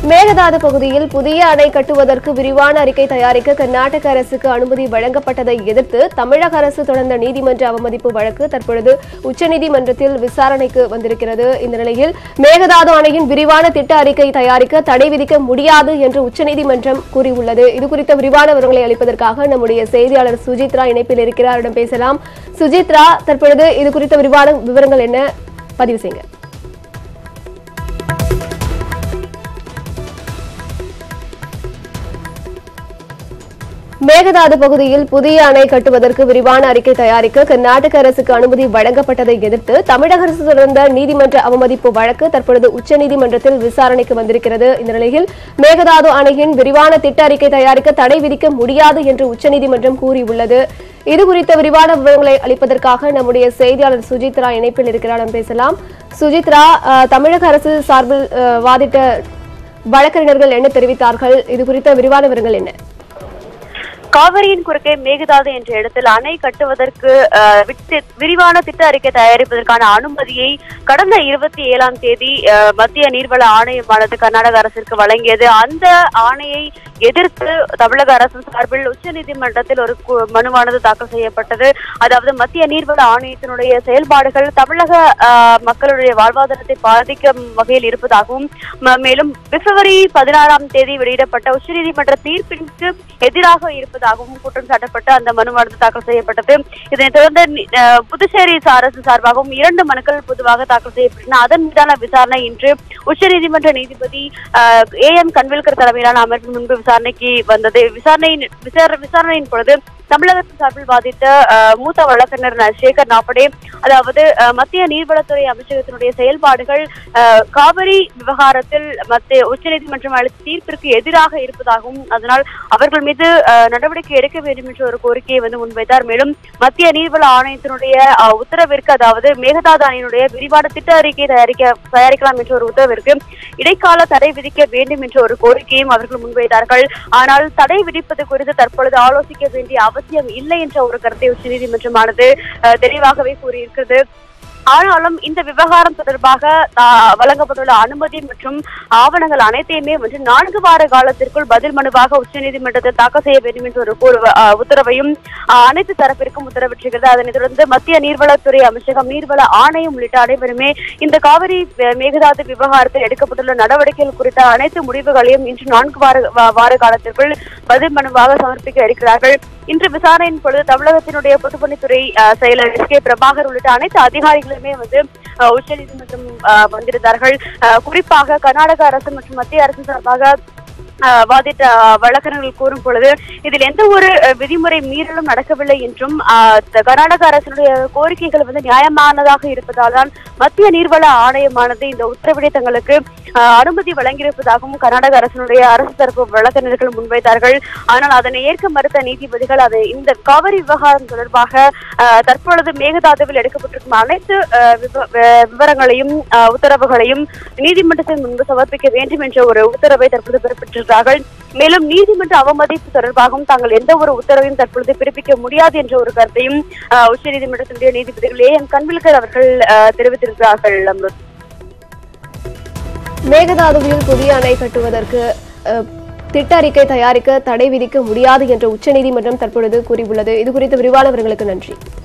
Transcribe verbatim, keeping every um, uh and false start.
மேகதாது பகுதியில் புதிய அணை கட்டுவதற்கு விரிவான அறிக்கை தயாரிக்க கர்நாடக அரசுக்கு அனுமதி வழங்கப்பட்டதை எதிர்த்து தமிழக அரசு தொடர்ந்த நீதிமன்ற அவமதிப்பு வழக்கு தற்பொழுது உச்சநீதிமன்றத்தில் விசாரணைக்கு வந்திருக்கிறது. இந்த நிலையில் மேகதாது அணையின் விரிவான திட்ட அறிக்கை தயாரிக்க தடை விதிக்க முடியாது என்று உச்சநீதிமன்றம் கூறியுள்ளது. இதுகுறித்த விரிவான விவரங்களை அளிப்பதற்காக நம்முடைய செய்தியாளர் சுஜித்ரா இணைப்பில் இருக்கிறாரிடம் பேசலாம். சுஜித்ரா, தற்பொழுது இதுகுறித்த விரிவான விவரங்கள் என்ன, பதிவு செய்யுங்க. மேகதாது பகுதியில் புதிய அணை கட்டுவதற்கு விரிவான அறிக்கை தயாரிக்க கர்நாடக அரசுக்கு அனுமதி வழங்கப்பட்டதை எதிர்த்து தமிழக அரசு தொடர்ந்த நீதிமன்ற அவமதிப்பு வழக்கு தற்பொழுது உச்சநீதிமன்றத்தில் விசாரணைக்கு வந்திருக்கிறது. இந்த நிலையில் மேகதாது அணையின் விரிவான திட்ட அறிக்கை தயாரிக்க தடை விதிக்க முடியாது என்று உச்சநீதிமன்றம் கூறியுள்ளது. இதுகுறித்த விரிவான விவரங்களை அளிப்பதற்காக நம்முடைய செய்தியாளர் சுஜித்ரா இணைப்பில் இருக்கிறார், பேசலாம். சுஜித்ரா, தமிழக அரசு சார்பில் வாதிட்ட வழக்கறிஞர்கள் என்ன தெரிவித்தார்கள்? இதுகுறித்த விரிவான விவரங்கள் என்ன? காவிரியின் குறுக்கே மேகதாது என்ற இடத்தில் அணை கட்டுவதற்கு விரிவான திட்ட அறிக்கை தயாரிப்பதற்கான அனுமதியை கடந்த இருபத்தி ஏழாம் தேதி மத்திய நீர்வள ஆணையமானது கர்நாடக அரசிற்கு வழங்கியது. அந்த ஆணையை எதிர்த்து தமிழக அரசு சார்பில் உச்சநீதிமன்றத்தில் ஒரு மனுவானது தாக்கல் செய்யப்பட்டது. அதாவது மத்திய நீர்வள ஆணையத்தினுடைய செயல்பாடுகள் தமிழக மக்களுடைய வாழ்வாதாரத்தை பாதிக்கும் வகையில் இருப்பதாகவும், மேலும் பிப்ரவரி பதினாறாம் தேதி வெளியிடப்பட்ட உச்சநீதிமன்ற தீர்ப்பிற்கு எதிராக இருப்பது குற்றம் சாட்டப்பட்டு அந்த மனுவானது தாக்கல் செய்யப்பட்டது. இதனைத் தொடர்ந்து புதுச்சேரி அரசு சார்பாகவும் இரண்டு மனுக்கள் பொதுவாக தாக்கல் செய்யப்பட்டன. அதன் மீதான விசாரணை இன்று உச்சநீதிமன்ற நீதிபதி ஏ எம் கன்வில்கர் தலைமையிலான அமர்வு முன்பு விசாரணைக்கு வந்தது. விசாரணையின் விசாரணையின் பொழுது தமிழகத்தின் சார்பில் வாதிட்ட மூத்த வழக்கறிஞர் சேகர் நாப்படே, அதாவது மத்திய நீர்வளத்துறை அமைச்சகத்தினுடைய செயல்பாடுகள் காவிரி விவகாரத்தில் மத்திய உச்சநீதிமன்றம் அளித்த தீர்ப்பிற்கு எதிராக இருப்பதாகவும், அதனால் அவர்கள் மீது நடவடிக்கை எடுக்க வேண்டும் என்ற ஒரு கோரிக்கையை வந்து முன்வைத்தார். மேலும் மத்திய நீர்வள ஆணையத்தினுடைய உத்தரவிற்கு, அதாவது மேகதாது அணையினுடைய விரிவான திட்ட அறிக்கை தயாரிக்க தயாரிக்கலாம் என்ற ஒரு உத்தரவிற்கு இடைக்கால தடை விதிக்க வேண்டும் என்ற ஒரு கோரிக்கையும் அவர்கள் முன்வைத்தார்கள். ஆனால் தடை விதிப்பது குறித்து தற்பொழுது ஆலோசிக்க வேண்டிய அவசியம் இல்லை என்ற ஒரு கருத்தை உச்சநீதிமன்றமானது தெளிவாகவே கூறியிருக்கிறது. ஆனாலும் இந்த விவகாரம் தொடர்பாக வழங்கப்பட்டுள்ள அனுமதி மற்றும் ஆவணங்கள் அனைத்தையுமே வந்து நான்கு வார காலத்திற்குள் பதில் மனுவாக உச்சநீதிமன்றத்தில் தாக்கல் செய்ய வேண்டும் என்ற ஒரு உத்தரவையும் அனைத்து தரப்பிற்கும் உத்தரவிட்டிருக்கிறது. அதனைத் தொடர்ந்து மத்திய நீர்வளத்துறை அமைச்சகம், நீர்வள ஆணையம் உள்ளிட்ட அனைவருமே இந்த காவிரி மேகதாது விவகாரத்தில் எடுக்கப்பட்டுள்ள நடவடிக்கைகள் குறித்த அனைத்து முடிவுகளையும் இன்று நான்கு வார வார காலத்திற்குள் பதில் மனுவாக சமர்ப்பிக்க இருக்கிறார்கள். இன்று விசாரணையின் பொழுது தமிழகத்தினுடைய பொதுப்பணித்துறை செயலர் எஸ் கே பிரபாகர் உள்ளிட்ட அனைத்து அதிகாரிகளுமே வந்து உச்சநீதிமன்றம் வந்திருந்தார்கள். குறிப்பாக கர்நாடக அரசு மற்றும் மத்திய அரசு சார்பாக வாதிட்ட வழக்கறிஞர்கள் கூறும் பொழுது இதில் எந்த ஒரு விதிமுறை மீறலும் நடக்கவில்லை என்றும், கர்நாடக அரசுடைய கோரிக்கைகள் வந்து நியாயமானதாக இருப்பதால் தான் மத்திய நீர்வள ஆணையமானது இந்த உத்தரவினை தங்களுக்கு அனுமதி வழங்கியிருப்பதாகவும் கர்நாடக அரசினுடைய அரசு தரப்பு வழக்கறிஞர்கள் முன்வைத்தார்கள். ஆனால் அதனை ஏற்க மறுத்த நீதிபதிகள் அதை இந்த காவிரி விவகாரம் தொடர்பாக தற்பொழுது மேகதாதுவில் எடுக்கப்பட்டிருக்கும் அனைத்து விவரங்களையும் உத்தரவுகளையும் நீதிமன்றத்தின் முன்பு சமர்ப்பிக்க வேண்டும் என்ற ஒரு உத்தரவை தற்போது பிறப்பித்திருக்கிறார்கள். மேலும் நீதிமன்ற அவமதிப்பு தொடர்பாகவும் தாங்கள் எந்த ஒரு உத்தரவையும் தற்பொழுது பிறப்பிக்க முடியாது என்ற ஒரு கருத்தையும் உச்சநீதிமன்றத்தினுடைய நீதிபதிகள் ஏ எம் கன்வில்கர் அவர்கள் தெரிவித்திருக்கிறார்கள். அம்ருத், மேகதாதுவில் புதிய அணை கட்டுவதற்கு திட்ட அறிக்கை தயாரிக்க தடை விதிக்க முடியாது என்ற உச்சநீதிமன்றம் தற்பொழுது கூறியுள்ளது. இதுகுறித்த விரிவான விவரங்களுக்கு நன்றி.